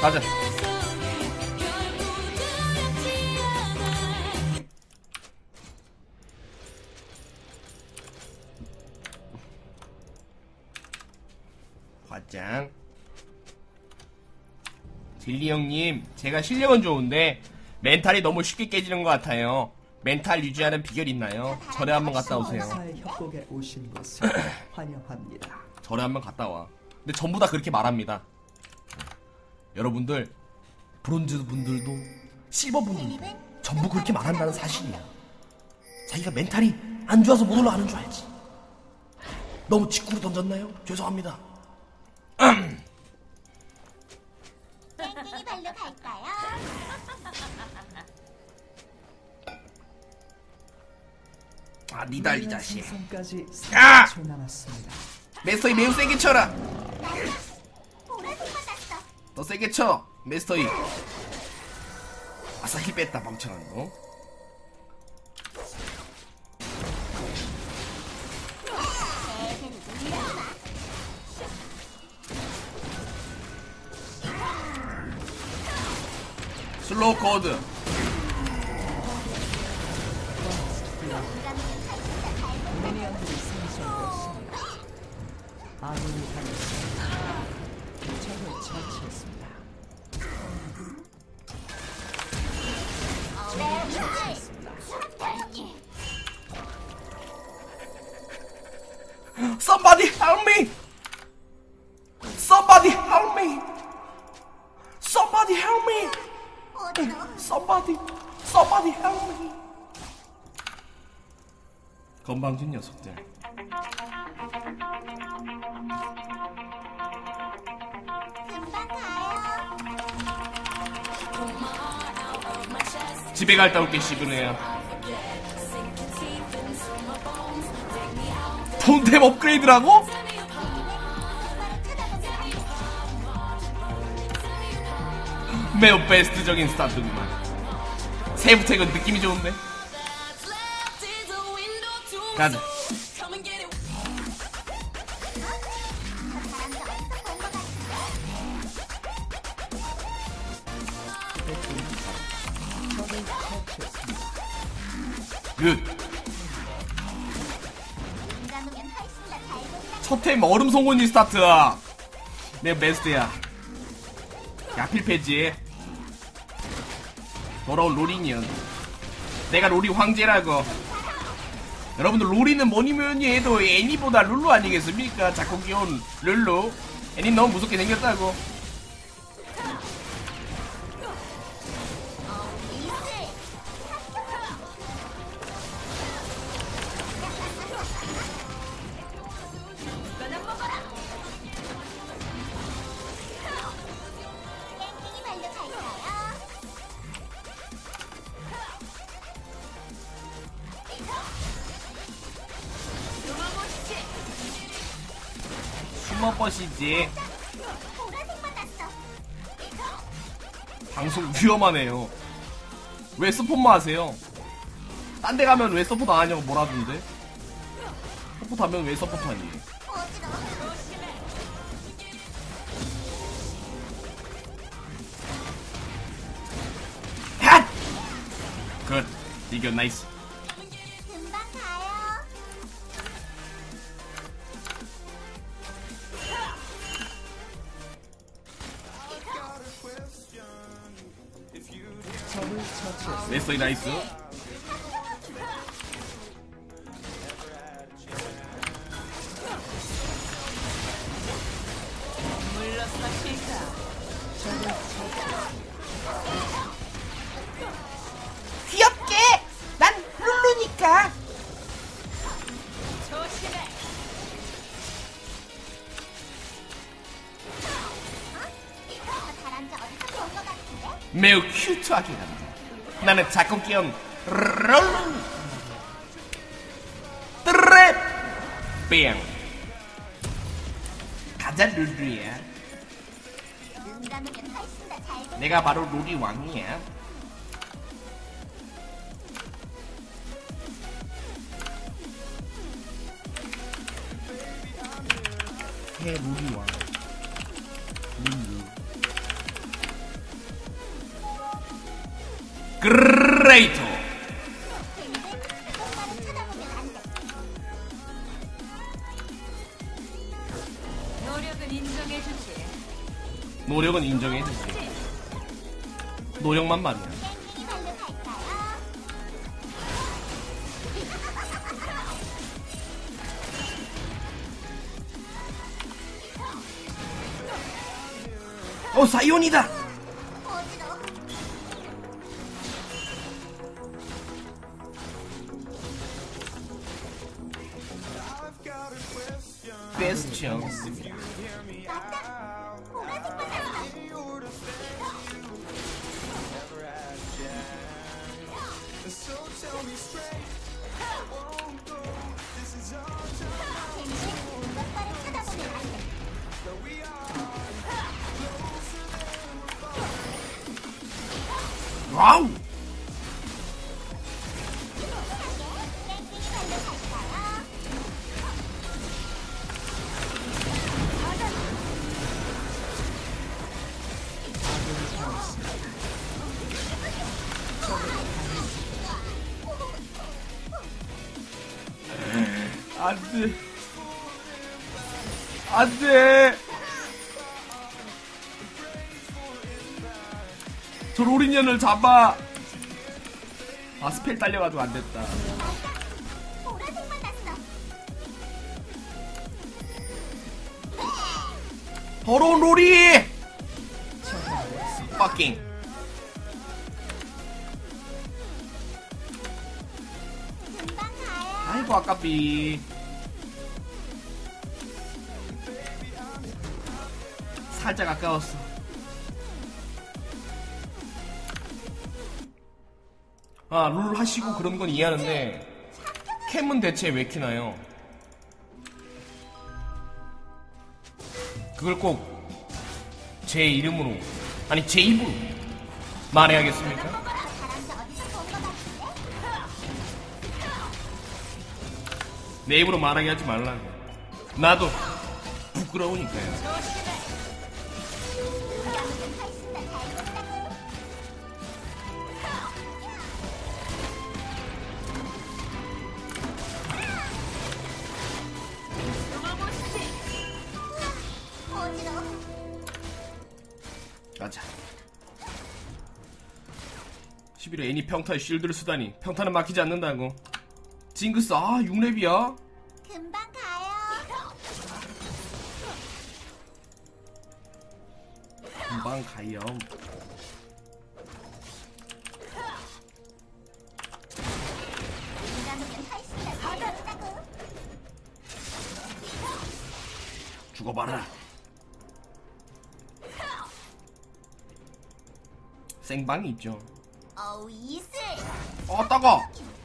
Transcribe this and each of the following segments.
가자. 화장. 딜리 형님, 제가 실력은 좋은데 멘탈이 너무 쉽게 깨지는 것 같아요. 멘탈 유지하는 비결 있나요? 절에 한번 갔다 오세요. 협곡에 오신 것을 환영합니다. 절에 한번 갔다 와. 근데 전부 다 그렇게 말합니다. 여러분들, 브론즈 분들도 실버 분들도 전부 그렇게 말한다는 사실이야. 자기가 멘탈이 안 좋아서 못 올라가는 줄 알지. 너무 직구로 던졌나요? 죄송합니다. 땡땡이 발로 갈까요? 아, 니달리 자식. 생선까지 야! 30초 남았습니다. 메스터이 매우 세게 쳐라. 보라색 받았어. 더 세게 쳐, 메스터이. 아싸, 힐 뺐다, 멍청한 거. 슬로우 코드. 미니언들이 생성되었습니다. 아군이 당했습니다. 적을 처치했습니다. Somebody help me! Somebody help me! Somebody help me! Somebody help me! 건방진 녀석들. 금방 가요. 집에 갔다 올게, 시그네야. 톤템 업그레이드라고? 매우 베스트적인 스타트구만. 세부택은 느낌이 좋은데? 가자. 굿. 첫템 얼음 송곳니 스타트. 내가 베스트야. 야필 패지. 돌아온 로리년. 내가 로리 황제라고. 여러분들 로리는 뭐니뭐니 해도 애니보다 룰루 아니겠습니까? 작고 귀여운 룰루. 애니 너무 무섭게 생겼다고. 땡땡이 발로 갈까요? 숨어버시지. 보라색 받았어. 방송 위험하네요. 왜 스폰만 하세요? 딴 데 가면 왜 서포트 안 하냐고 뭐라던데? 서포트 하면 왜 서포트 하니? 어지러워. 핫! 굿. 이겨, 나이스. 금방 가요. 적을 처치했습니다. 메스터이 나이스. 귀엽게! 난 룰루니까! 잘한 적 어디서 본 것 같은데? 매우 큐트하게 한다. 나는 작고 귀여운 룰루. 트랩! 뺑! 가자, 룰루야. 눈 감으면 훨씬 더 잘 보여. 내가 바로 룰이 왕이야. 해 룰이 왕. 룰루. 그레이터. 힐링은 똑바로 쳐다보면 안 돼. 노력은 인정해주지. 노력은 인정해주지. 노력만 말이야. 땡땡이 발로 갈까요? 사이온이다. 어지러워. 베스트형. 맞다. 보라색만 났어. 힐링은 똑바로 쳐다보면 안 돼. 와우. 땡땡이 발로 갈까요? 안돼. 안돼. 저 로리년을 잡아. 스펠 딸려가지고 안됐다. 보라색만 났어. 더러운 로리. fucking. 금방 가요. 아이고 아깝비. 살짝 아까웠어. 룰 하시고 그런 건 이해하는데 캠은 대체 왜 키나요? 그걸 꼭 제 이름으로, 아니 제 입으로 말해야겠습니까? 바람도 어디서 본 것 같은데? 내 입으로 말하게 하지 말라고. 나도 부끄러우니까요. 인간은 훨씬 더 잘됐다고. 어지러워. 가자. 11회 애니 평타에 쉴드를 쓰다니. 평타는 막히지 않는다고. 징크스 6렙이야? 금방 가요. 금방 가요. 인간은 훨씬 더 잘됐다고. 죽어봐라. 생방이 있죠. 어우 이슬. 따가.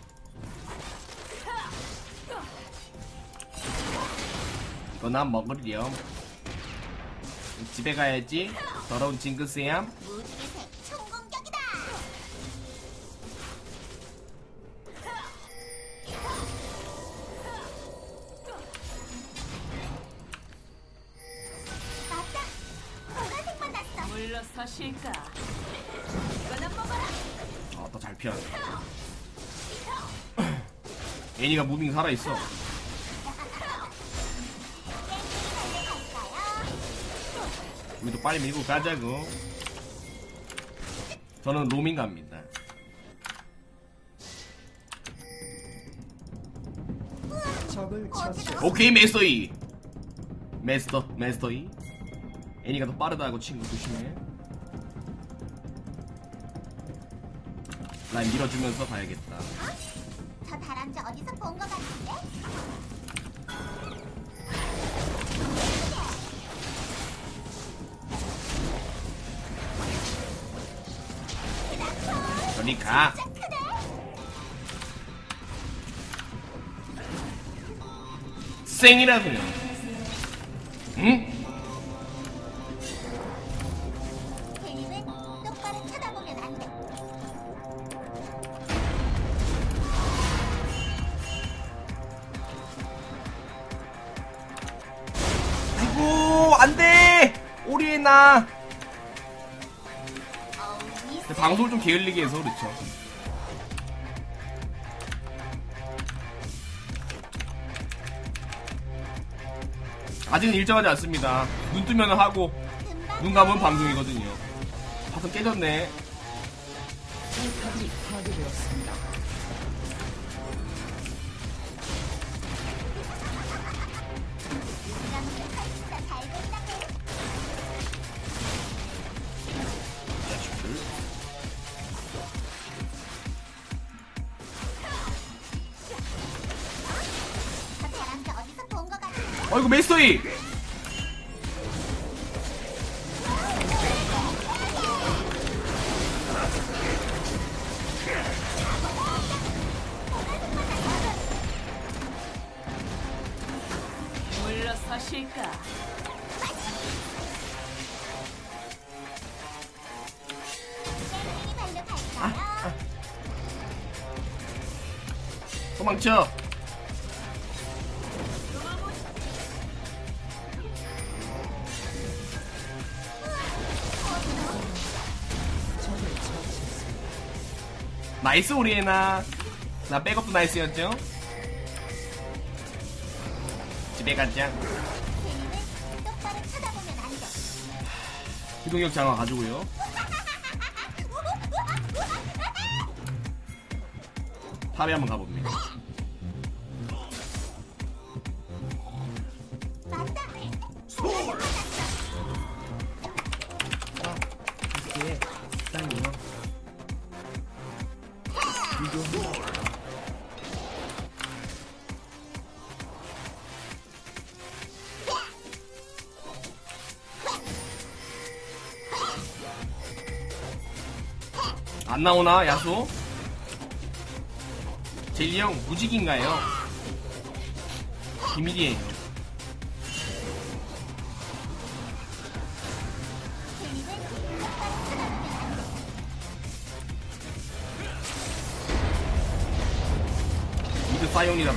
이거 난 먹으렴. 집에 가야지. 더러운 징크스야. 무지개색 총공격이다. 맞다. 보라색만 났어. 물러서실까? 이거나 먹어라. 또 잘 피하네. 애니가 무빙 살아있어. 우리도 빨리 밀고 가자고. 저는 로밍 갑니다. 적을 처치. 오케이 메스터이. 메스터이. 애니가 더 빠르다고 친구 조심해. 라인 밀어주면서 가야겠다. 저 다람쥐 어디서 본 것 같은데? 저리 가. 쌩이라고요. 응? 힐링은 똑바로 쳐다보면 안 돼. 아이고 안돼. 오리에나. 어우 이슬. 방송을 좀 게을리게 해서 그렇죠. 아직은 일정하지 않습니다. 눈 뜨면 하고 눈 감으면 방송이거든요. 가슴 깨졌네. 포탑이 파괴되었습니다. 인간은 훨씬 더잘 된다고. 저 사람들 어디서 본 것 같은데? 어이구 메스터이. 물러서실까? 땡땡이 발로 갈까요? 도망쳐. 나이스 오리에나. 나 백업도 나이스였죠? 집에 가자. 쟤는 똑바로 쳐다보면 안 돼. 기동력 장화 가지고요. 탑에 한번 가봅니다. 맞다. 이게 땅이요. 비교. 안 나오나 야수? 젤리 형 무직인가요? 비밀이에요. 미드 사이온이라 또.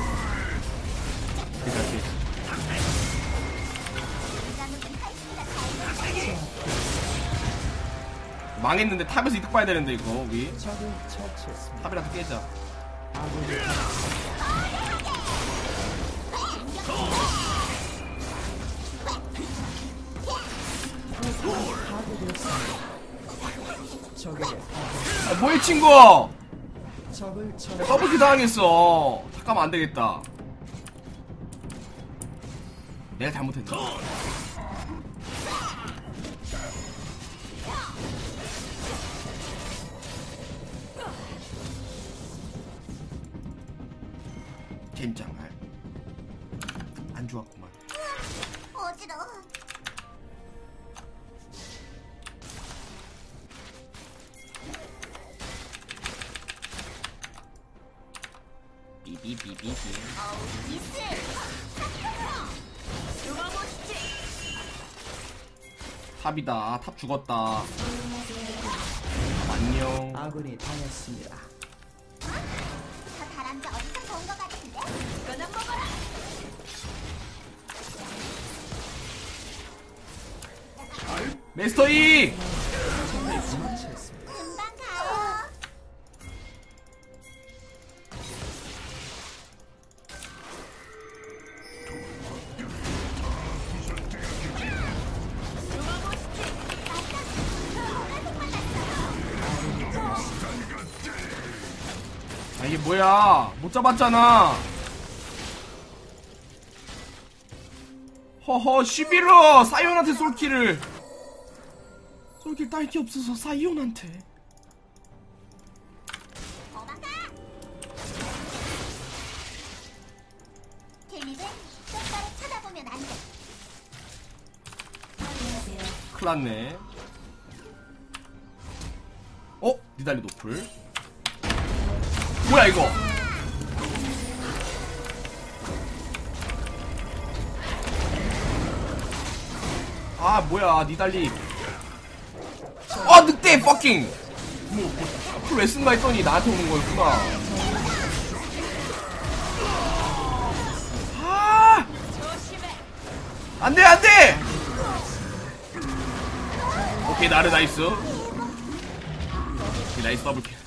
그렇지. 망했는데 탑에서 이득 봐야 되는데 이거 우리 적을 처치했습니다. 탑이라도 깨자. 아군이 파괴되었습니다. 적에게 파괴. 아, 뭐해 친구? 적을 처치. 더블킬 당했어. 잠깐만 안 되겠다. 내가 잘못했나? 젠장할 안 좋았구만. 어지러워. 비비비비비. 미스. 탑이다. 탑 죽었다. 안녕. 아군이 당했습니다. 저 다람쥐 어디서 본 것 같은데? 이거나 먹어라. 메스터 이. 처치했습니다. 금방 가요. 아 이게 뭐야? 못 잡았잖아. 허허 11호 사이온한테 솔킬을. 솔킬 딸 게 없어서 사이온한테. 도망가. 딜립은 똑바로 쳐다보면 안 돼. 큰일났네. 어? 니달리 노플. 뭐야 이거? 아 뭐야 니달리. 아 늑대 퍼킹. 풀 왜 쓴가 했더니 나한테 오는 거였구나. 아 안돼 안돼. 오케이 나르 나이스. 나이스 더블킬.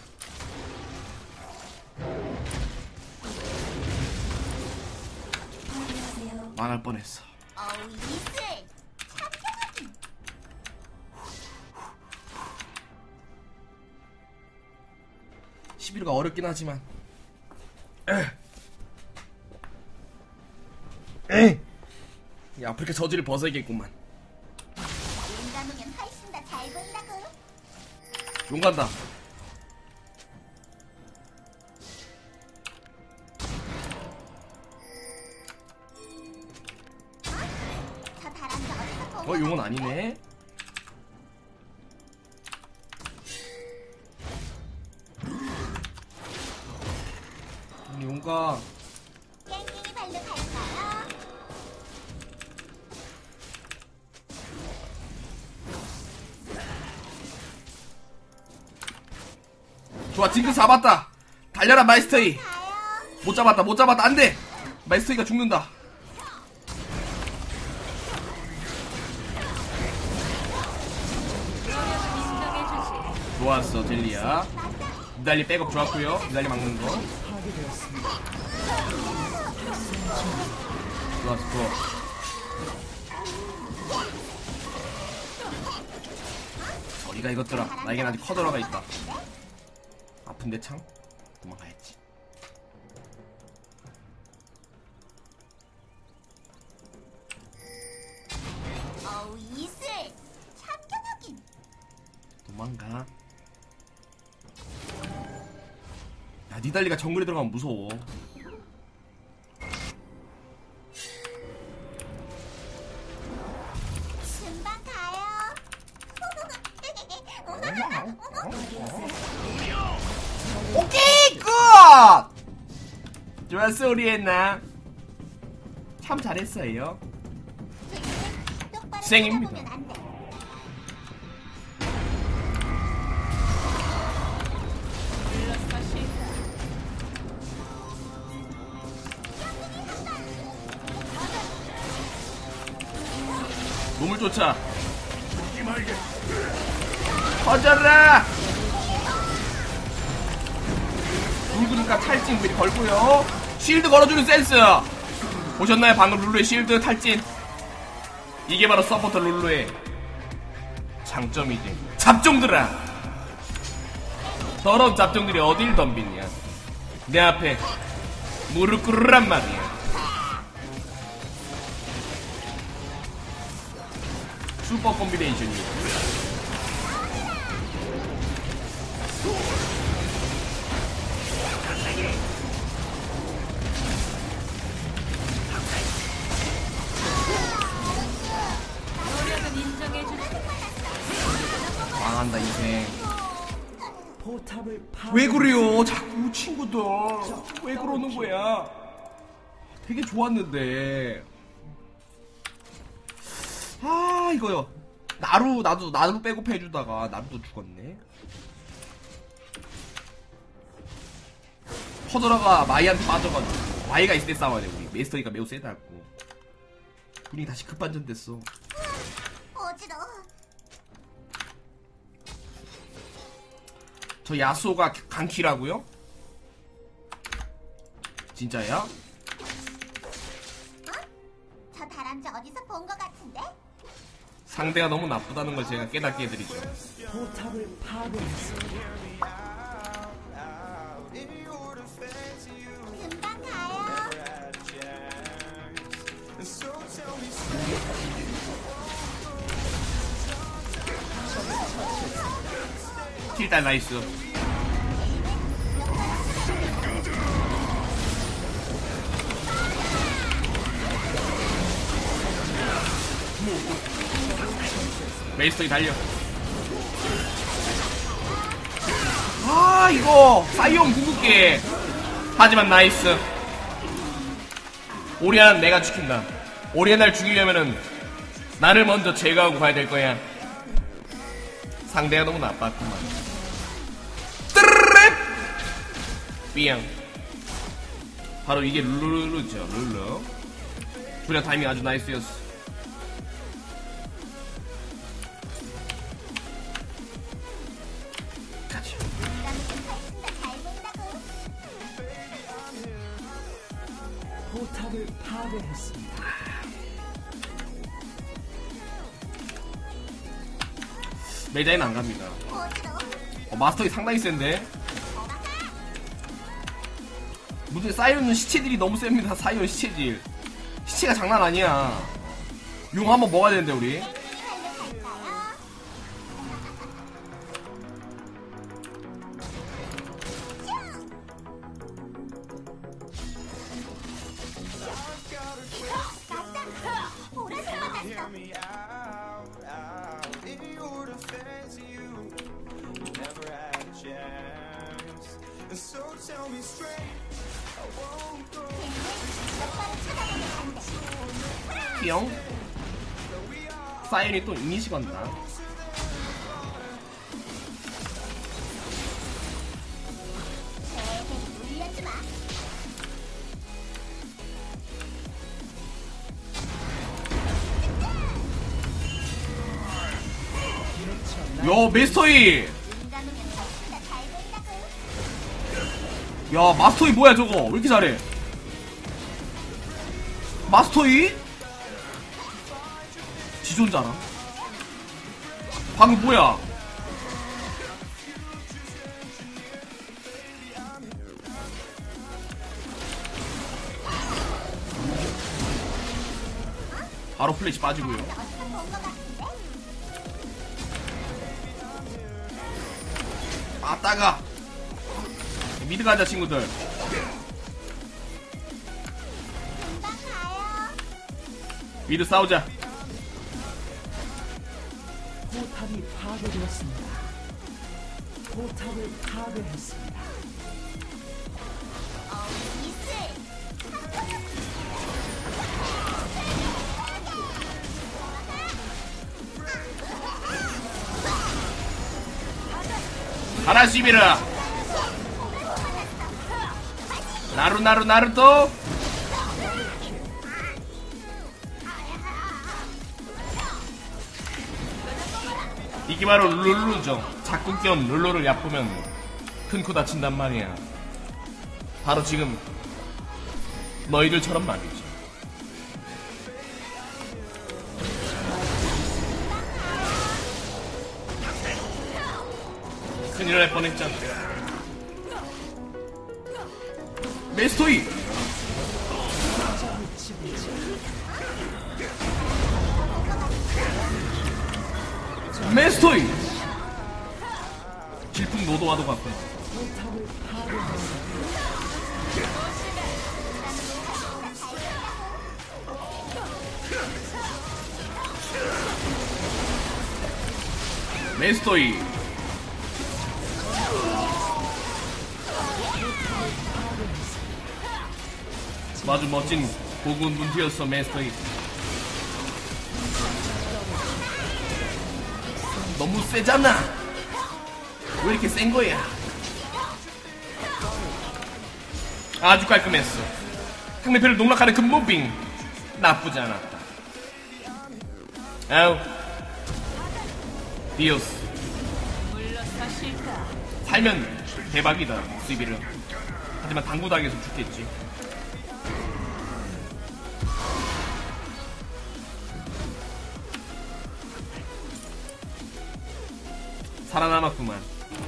망할 뻔했어. 어우 이슬. 11가 어렵긴 하지만 이 아프리카 저지를 벗어야겠구만. 눈 감으면 훨씬 더 잘 보인다고. 용 간다. 저 다람쥐 어디서 본 용은 아니네. 용가. 깽깽이 발로 갈까요? 좋아, 징크 잡았다. 달려라 마이스터이. 가요. 못 잡았다. 안돼. 마이스터이가 죽는다. 인정해주지. 좋았어 젤리야. 니달리 백업 좋았고요. 니달리 막는 거 파괴되었습니다. 좋았어. 저리가 이것들아. 나에겐 아직 커더라가 있다. 아픈데 참. 도망가야지. 어우 이슬. 참견하긴. 도망가. 야, 니달리가 정글에 들어가면 무서워. 금방 가요. 오케이 굿. 좋았어 우리 했나. 참 잘했어요. 똑바로 쌩입니다. 쳐다보면 안 돼. 물러서실까? 놈을 쫓아. 터져라. 붉으니까 탈진 미리 걸고요. 실드 걸어주는 센스. 보셨나요? 방금 룰루의 실드 탈진. 이게 바로 서포터 룰루의 장점이지. 잡종들아. 더러운 잡종들이 어딜 덤비냐. 내 앞에 무릎 꿇으란 말이야. 슈퍼 콤비네이션이야. 노력은 인정해주지. 망한다 인생. 포탑을 왜 그래요 자꾸 친구들. 왜 그러는 거야. 되게 좋았는데. 아 이거요. 나루 백업 해주다가 나루도 죽었네. 퍼더라가 마이한테 빠져가지고 마이가 있을 때 싸워야 돼. 우리 메스터이가 매우 세다고. 분위기 다시 급반전 됐어. 어지러워. 저 야수가 강키라고요? 진짜야? 저 다람쥐 어디서 본 것 같은데? 상대가 너무 나쁘다는 걸 제가 깨닫게 해드리죠. 포탑을 파괴했습니다. 금방 가요. 킬딸 나이스. 메이스터이 달려. 아 이거 사이온 궁극기. 하지만 나이스. 오리아는 내가 지킨다. 오리아나를 죽이려면은 나를 먼저 제거하고 가야 될 거야. 상대가 너무 나빴구만. 뜨르르 삐양. 바로 이게 룰루죠. 룰루. 주량 타이밍 아주 나이스였어. 가자. 파괴했습니다. 메이다이는 안 갑니다. 마스터이 상당히 센데. 문제 사이온은 시체들이 너무 셉니다. 사이온 시체질. 시체가 장난 아니야. 용 한번 먹어야 되는데 우리. 뿅. 사이온이 또 이니시 건다. 야 메스터이. 야 마스터이 뭐야 저거 왜 이렇게 잘해. 마스터이? 지존자라. 방금 뭐야? 바로 플래시 빠지고요. 아 따가. 미드 가자 친구들. 미드 싸우자. 포탑이 파괴되었습니다. 포탑을 파괴했습니다. 가라 시비르. 나루토. 이게 바로 룰루죠. 자꾸 껴온 룰루를 얕보면 큰 코 다친단 말이야. 바로 지금 너희들처럼 말이지. 큰일 날 뻔했잖아. 메스토이. 메스토이. 질풍 노도와도 같구나. 메스토이. 아주 멋진 고군 분투였어 메스토이. 너무 세잖아. 왜 이렇게 센 거야? 아주 깔끔했어. 상대편을 농락하는 그 무빙 나쁘지 않았다. 아우 디오스. 물러서실까? 살면 대박이다 시비를. 하지만 당구당해서 죽겠지. 살아남았구만.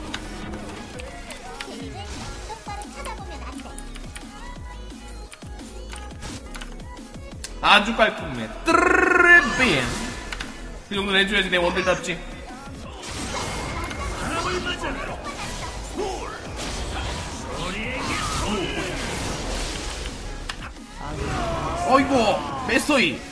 아주 깔끔해. 뜨르르르. 그 정도는 해줘야지 내 원딜답지. 어이구 메소이.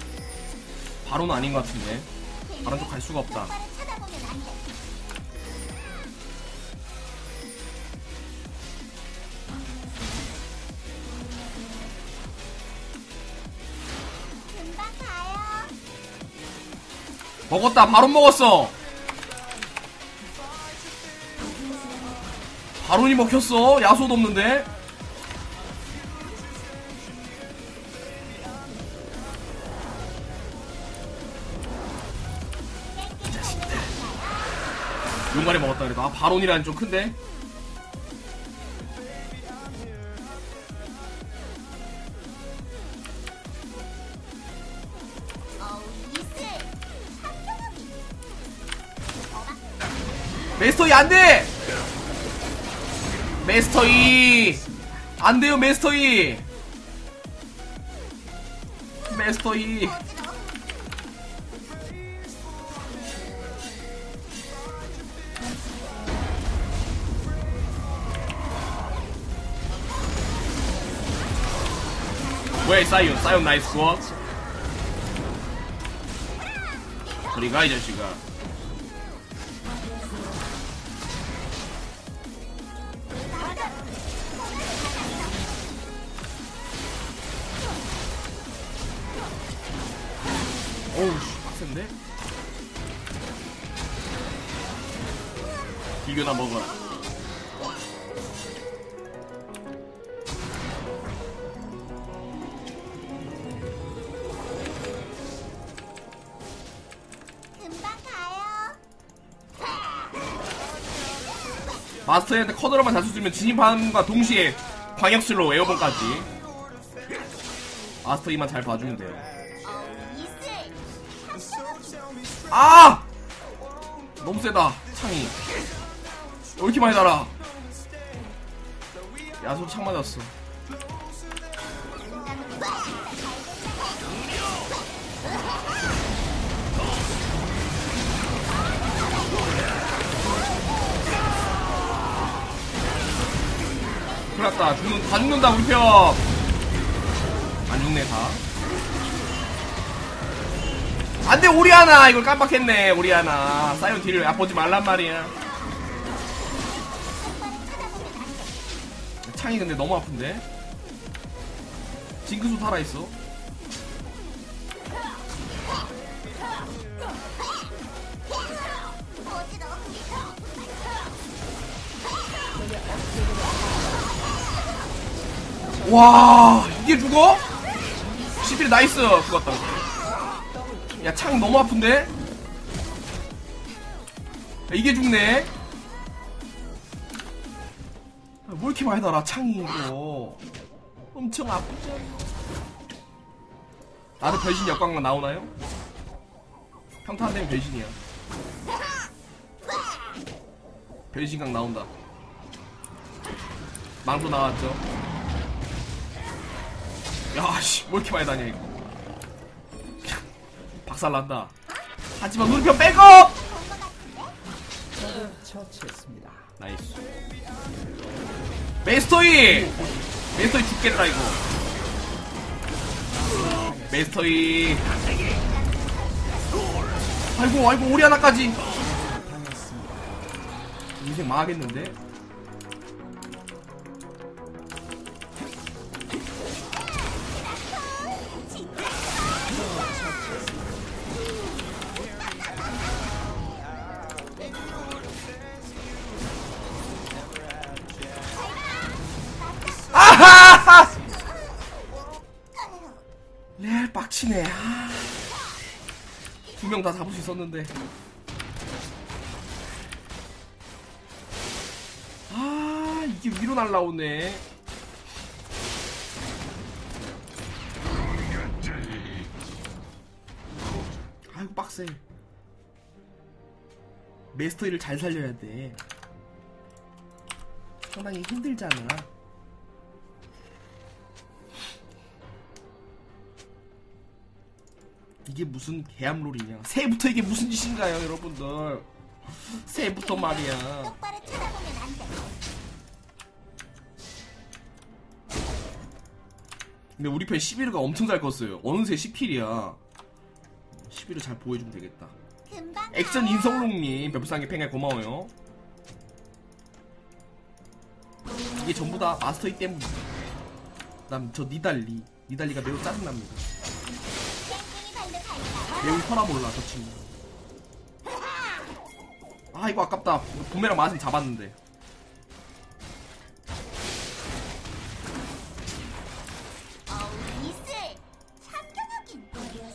바로는 아닌 것 같은데. 바로 쪽 갈 수가 없다. 먹었다. 바로 먹었어. 바론이 먹혔어. 야수도 없는데. 용가리 먹었다 그래도. 아, 바론이라는 좀 큰데. 메스터이 안돼! 메스터이 안돼요. 메스터이 메스터이 왜 사이온 나이스 원. 저리가 이 자식아. 어우 씨 빡센데? 이거나 먹어라. 금방 가요. 마스터한테 커널만 잘 쏘면 진입함과 동시에 광역슬로 에어본까지. 마스터 이만 잘 봐주면 돼요. 이슬. 아! 너무 세다 창이. 왜 이렇게 많이 달아? 야소 창 맞았어. 큰일났다. 다 죽는다 우리 편. 안 죽네 다. 안돼 오리아나. 이걸 깜빡했네. 오리아나 사이온 딜을 얕보지 말란 말이야. 창이 근데 너무 아픈데. 징크수 살아있어. 와 이게 죽어? 11 나이스. 죽었다. 야 창 너무 아픈데? 야, 이게 죽네? 아, 뭐 이렇게 많이 달아 창이 이거. 엄청 아프죠? 나도 변신 역광만 나오나요? 평타 안 되면 변신이야. 변신각 나온다. 망토 나왔죠? 야씨 뭐 이렇게 많이 다녀 이거. 박살난다. 하지만 우리 편 백업! 적을 처치했습니다. 나이스. 메스터이 죽겠다 이거. 메스터이. 아이고 오리아나까지. 인생 망하겠는데? 아하! 레알 빡치네. 두 명 다 잡을 수 있었는데. 아 이게 위로 날라오네. 아이고 빡세. 메스터이를 잘 살려야 돼. 상당히 힘들잖아. 이게 무슨 개암롤이냐. 새해부터 이게 무슨 짓인가요 여러분들. 새해부터 말이야. 똑바로 쳐다보면 안 돼. 근데 우리 편 11호가 엄청 잘 컸어요. 어느새 10킬이야 11호 잘 보여주면 되겠다. 금방 액션 가요. 인성롱님 별풍선에 팽에 고마워요. 이게 전부 다 마스터이 때문이야. 그다음 저 니달리가 매우 짜증납니다. 땡땡이 발로 갈까요? 매우 혈압 올라 저 친구. 아 이거 아깝다. 이거 부메랑 맛은 잡았는데. 이슬 참견하긴.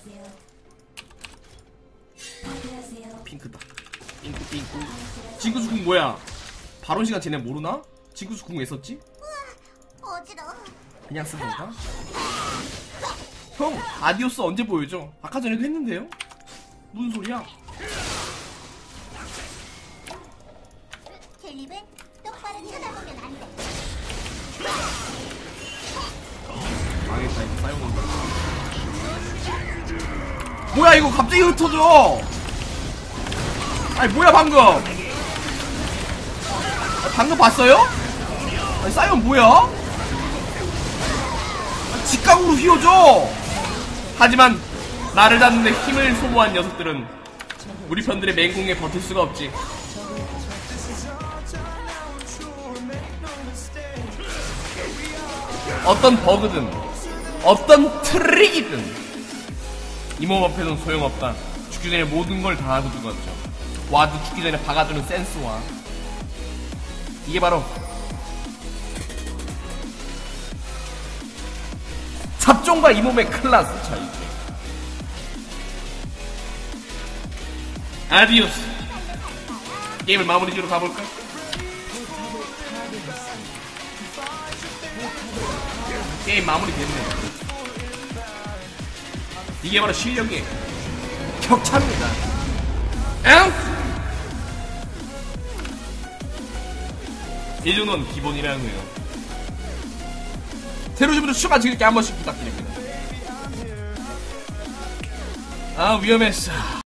핑크다. 핑크. 징크스 궁 뭐야? 바론 시간 쟤네 모르나? 징크스 궁 왜 썼지? 어지러워. 그냥 쓴 건가? 형, 아디오스 언제 보여줘? 아까 전에도 했는데요? 무슨 소리야? 캘립은 똑바로 쳐다보면 안 돼. 망했다, 이거 싸용한다. 뭐야, 이거 갑자기 흩어져! 아니, 뭐야, 방금! 방금 봤어요? 아니, 싸용 뭐야? 직각으로 휘어져! 하지만 나를 잡는데 힘을 소모한 녀석들은 우리 편들의 맹공에 버틸 수가 없지. 어떤 버그든 어떤 트릭이든 이 몸 앞에는 소용없다. 죽기 전에 모든 걸 다 하고 죽었죠. 와도 죽기 전에 박아주는 센스와 이게 바로 잡종과 이 몸의 클라스 차이지. 아디오스. 게임을 마무리 지으러 가볼까? 게임 마무리 됐네. 이게 바로 실력의 격차입니다. 엥? 이 정도는 기본이라고요. 새로 오신 분들 추가 즐길 게 한 번씩 부탁드립니다. 아 위험했어.